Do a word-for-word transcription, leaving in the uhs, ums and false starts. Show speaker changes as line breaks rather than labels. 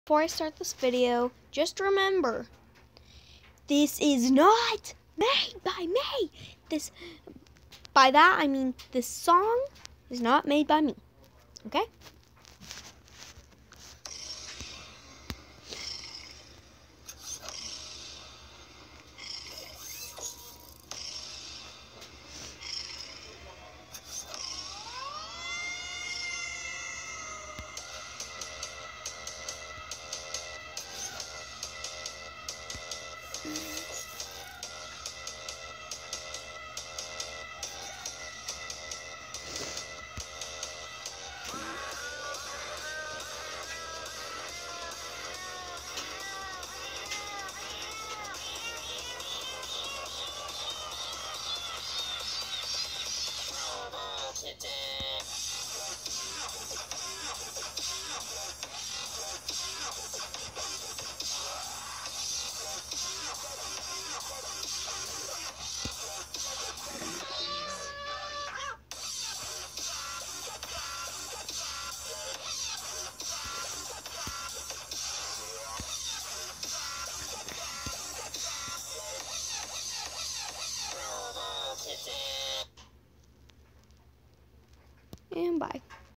Before I start this video, just remember, this is not made by me. This, by that I mean this song is not made by me, okay? And bye.